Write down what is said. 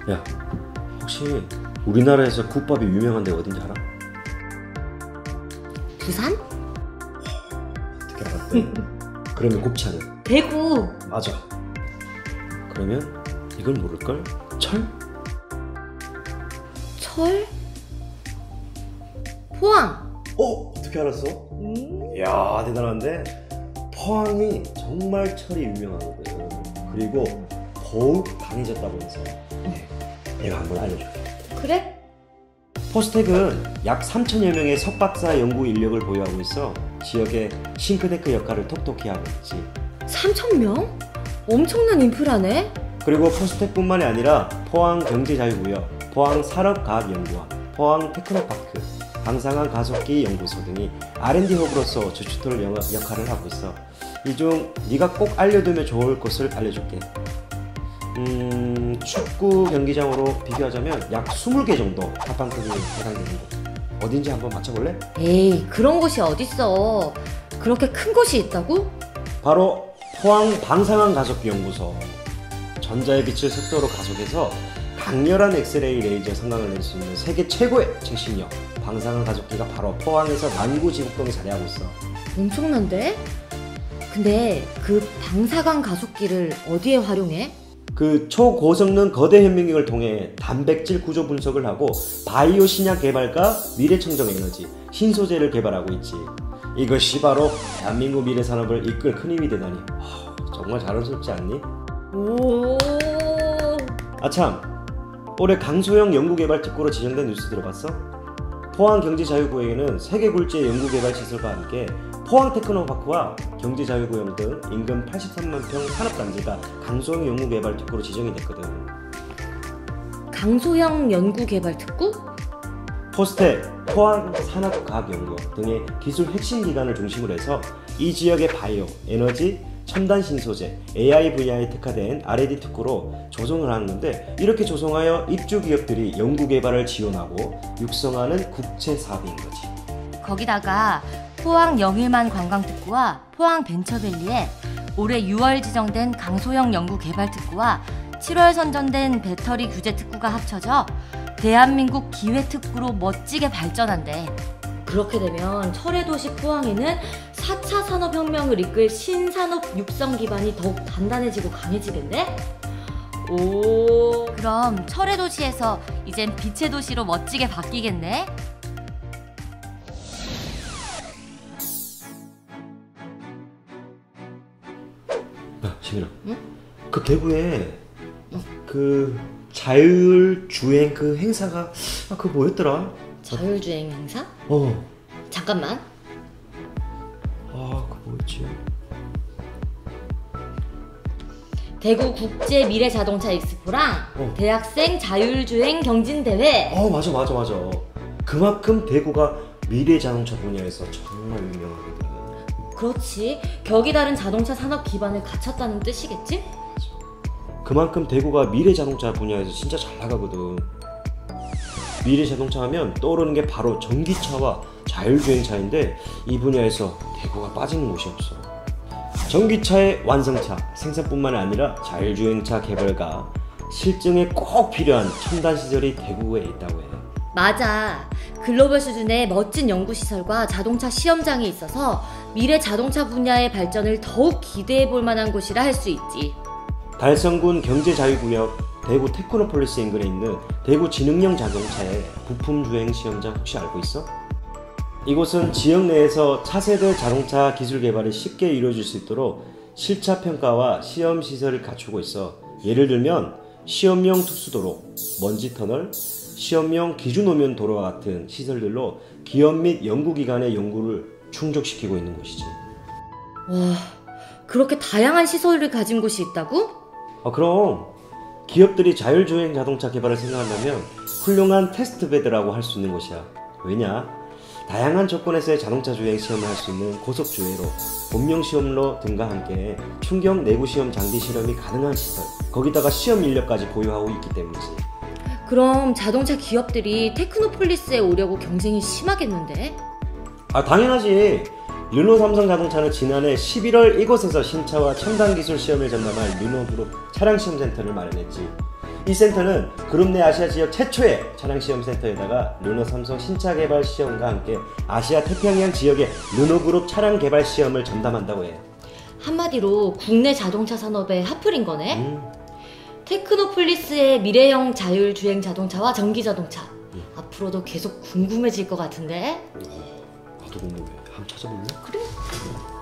야, 혹시 우리나라에서 국밥이 유명한 데가 어딘지 알아? 부산? 어떻게 알았대? 그러면 곱창은? 대구. 맞아. 그러면 이걸 모를걸? 철? 철? 포항. 어떻게 알았어? 이야, 대단한데? 포항이 정말 철이 유명하거든. 그리고 더욱 강해졌다고 해서 내가 한번 알려줄게. 그래? 포스텍은 약 3천여 명의 석박사 연구 인력을 보유하고 있어 지역의 싱크탱크 역할을 톡톡히 하고 있지. 3,000명? 엄청난 인프라네? 그리고 포스텍뿐만이 아니라 포항경제자유구역, 포항산업과학연구원, 포항테크노파크, 방사능 가속기 연구소 등이 R&D 허브로서 주춧돌 역할을 하고 있어. 이 중 네가 꼭 알려두면 좋을 것을 알려줄게. 축구 경기장으로 비교하자면 약 20개 정도 합방 크기에 해당되는 곳. 어딘지 한번 맞춰볼래? 에이, 그런 곳이 어딨어. 그렇게 큰 곳이 있다고? 바로 포항 방사능 가속기 연구소. 전자의 빛을 속도로 가속해서 강렬한 엑스레이 레이저 성광을 낼 수 있는 세계 최고의 최신형 방사능 가속기가 바로 포항에서 남구지구동에 자리하고 있어. 엄청난데? 근데 그 방사광 가속기를 어디에 활용해? 그 초고성능 거대 현미경을 통해 단백질 구조 분석을 하고 바이오 신약 개발과 미래청정 에너지, 신소재를 개발하고 있지. 이것이 바로 대한민국 미래 산업을 이끌 큰 힘이 되다니. 정말 자랑스럽지 않니? 오. 아참, 올해 강소영 연구개발특구로 지정된 뉴스 들어봤어? 포항경제자유구역에는 세계 굴지의 연구개발시설과 함께 포항테크노파크와 경제자유구역 등 인근 83만 평 산업단지가 강소영 연구개발특구로 지정이 됐거든. 강소영 연구개발특구? 포스텍, 포항산업과학연구원 등의 기술 핵심 기관을 중심으로 해서 이 지역의 바이오, 에너지, 첨단 신소재, AI 분야에 특화된 R&D 특구로 조성을 하는 건데, 이렇게 조성하여 입주 기업들이 연구개발을 지원하고 육성하는 국제 사업인 거지. 거기다가 포항 영일만 관광특구와 포항 벤처밸리에 올해 6월 지정된 강소영 연구개발특구와 7월 선정된 배터리 규제 특구가 합쳐져 대한민국 기회특구로 멋지게 발전한대. 그렇게 되면 철의 도시 포항에는 4차 산업혁명을 이끌 신산업 육성 기반이 더욱 단단해지고 강해지겠네? 오. 그럼 철의 도시에서 이젠 빛의 도시로 멋지게 바뀌겠네? 야, 시민아. 응? 그 대구에 그 자율주행 그 행사가 그거 뭐였더라? 자율주행 행사? 잠깐만. 그거 뭐였지? 대구 국제 미래 자동차 익스포랑 대학생 자율주행 경진대회. 맞아. 그만큼 대구가 미래 자동차 분야에서 정말 유명하거든. 그렇지. 격이 다른 자동차 산업 기반을 갖췄다는 뜻이겠지? 그만큼 대구가 미래 자동차 분야에서 진짜 잘 나가거든. 미래 자동차 하면 떠오르는 게 바로 전기차와 자율주행차인데, 이 분야에서 대구가 빠지는 곳이 없어. 전기차의 완성차 생산뿐만 아니라 자율주행차 개발과 실증에 꼭 필요한 첨단 시설이 대구에 있다고 해. 맞아. 글로벌 수준의 멋진 연구시설과 자동차 시험장이 있어서 미래 자동차 분야의 발전을 더욱 기대해 볼 만한 곳이라 할 수 있지. 달성군 경제자유구역 대구 테크노폴리스 인근에 있는 대구 지능형 자동차의 부품 주행 시험장 혹시 알고 있어? 이곳은 지역 내에서 차세대 자동차 기술 개발이 쉽게 이루어질 수 있도록 실차 평가와 시험 시설을 갖추고 있어. 예를 들면 시험용 특수도로, 먼지 터널, 시험용 기준오면 도로와 같은 시설들로 기업 및 연구기관의 연구를 충족시키고 있는 곳이지. 와, 그렇게 다양한 시설을 가진 곳이 있다고? 그럼 기업들이 자율주행 자동차 개발을 생각한다면 훌륭한 테스트베드라고 할 수 있는 곳이야. 왜냐? 다양한 조건에서의 자동차 주행 시험을 할 수 있는 고속주행로, 본명시험로 등과 함께 충격 내구시험 장비 실험이 가능한 시설, 거기다가 시험 인력까지 보유하고 있기 때문이지. 그럼 자동차 기업들이 테크노폴리스에 오려고 경쟁이 심하겠는데? 당연하지. 르노 삼성 자동차는 지난해 11월 이곳에서 신차와 첨단 기술 시험을 전담할 르노 그룹 차량 시험 센터를 마련했지. 이 센터는 그룹 내 아시아 지역 최초의 차량 시험 센터에다가 르노 삼성 신차 개발 시험과 함께 아시아 태평양 지역의 르노 그룹 차량 개발 시험을 전담한다고 해요. 한마디로 국내 자동차 산업의 핫플인 거네. 테크노폴리스의 미래형 자율주행 자동차와 전기 자동차. 앞으로도 계속 궁금해질 것 같은데. 나도 궁금해. 한번 찾아볼래? 그래.